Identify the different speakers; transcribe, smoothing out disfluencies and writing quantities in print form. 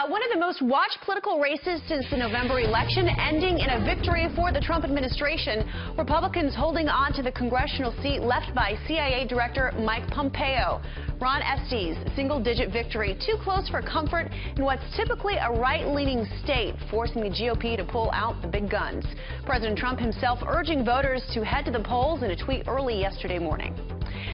Speaker 1: One of the most watched political races since the November election, ending in a victory for the Trump administration. Republicans holding on to the congressional seat left by CIA Director Mike Pompeo. Ron Estes' single-digit victory, too close for comfort in what's typically a right-leaning state, forcing the GOP to pull out the big guns. President Trump himself urging voters to head to the polls in a tweet early yesterday morning.